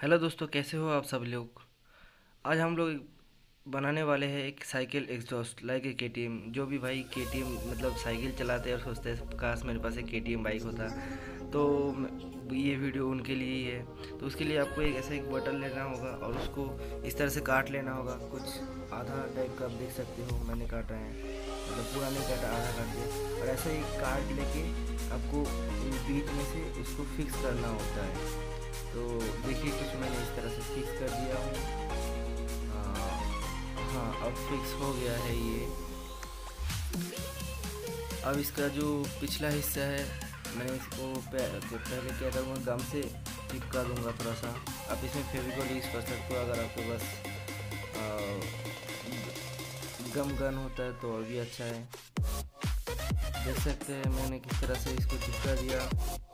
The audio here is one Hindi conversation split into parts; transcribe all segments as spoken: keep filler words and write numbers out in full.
हेलो दोस्तों, कैसे हो आप सब लोग। आज हम लोग बनाने वाले हैं एक cycle exhaust like a KTM. जो भी भाई केटीएम मतलब साइकिल चलाते हैं और सोचते हैं काश मेरे पास एक केटीएम बाइक होता, तो म- ये वीडियो उनके लिए ही है। तो उसके लिए आपको एक ऐसा एक बटन लेना होगा और उसको इस तरह से काट लेना होगा। कुछ आधा टाइप का आप देख सकते हो मैंने काटा है, मतलब पूरा नहीं काटा, आधा काट दिया। और ऐसा एक कार्ड लेके आपको बीच में से उसको फिक्स करना होता है। तो देखिए कुछ मैंने इस तरह से फिक्स कर दिया हूँ। हाँ, अब फिक्स हो गया है ये। अब इसका जो पिछला हिस्सा है मैंने इसको पह- पहले क्या करूँगा, गम से चिपका दूंगा थोड़ा सा। आप इसमें फेविकॉल यूज़ कर सकते हो अगर आपके पास आ, गम गन होता है तो और भी अच्छा है। देख सकते हैं मैंने किस तरह से इसको चिपका दिया।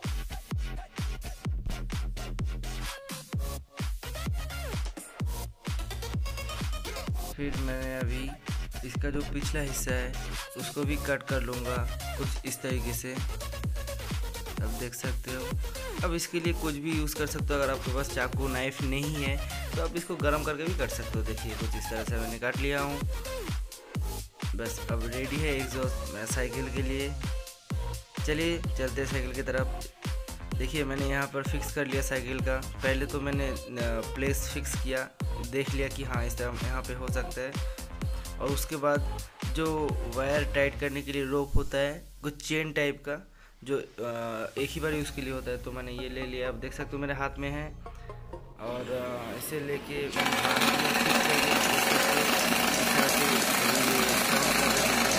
फिर मैंने अभी इसका जो पिछला हिस्सा है उसको भी कट कर लूँगा कुछ इस तरीके से। अब देख सकते हो। अब इसके लिए कुछ भी यूज़ कर सकते हो। अगर आपके पास चाकू नाइफ नहीं है तो आप इसको गर्म करके भी कर सकते हो। देखिए कुछ इस तरह से मैंने काट लिया हूँ। बस अब रेडी है एग्जॉस्ट मैं साइकिल के लिए। चलिए चलते हैं साइकिल की तरफ। देखिए मैंने यहाँ पर फिक्स कर लिया साइकिल का। पहले तो मैंने प्लेस फिक्स किया, देख लिया कि हाँ इस तरह यहाँ पे हो सकता है। और उसके बाद जो वायर टाइट करने के लिए रोप होता है, कुछ चेन टाइप का, जो अ, एक ही बार यूज़ के लिए होता है, तो मैंने ये ले लिया। अब देख सकते हो मेरे हाथ में है। और अ, इसे लेके मैंने हाथ में फिक्स कर दिया। इस तरह से ये काम कर रहे हैं।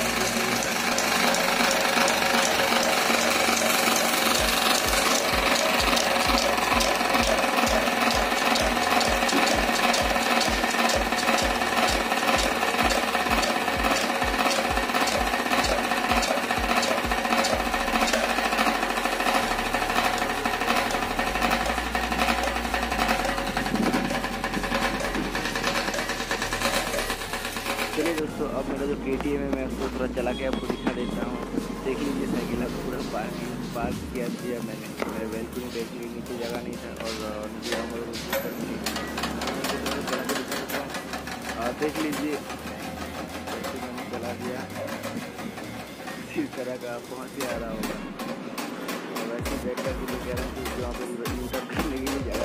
चलिए दोस्तों, अब मेरा जो के टी एम है मैं उसको थोड़ा चला के आपको दिखा देता हूँ। देख लीजिए साइकिल अब पूरा पार्किंग पार्क किया दिया मैंने। मेरे वेलकुम डेट के नीचे जगह नहीं था और नीचे हम लोग और देख लीजिए ऐसे मैंने चला दिया। इस तरह का पहुँच आ रहा होगा। और वैसे बैठ कर भी कह रहा हूँ कि वहाँ पर यूटर्न करने के लिए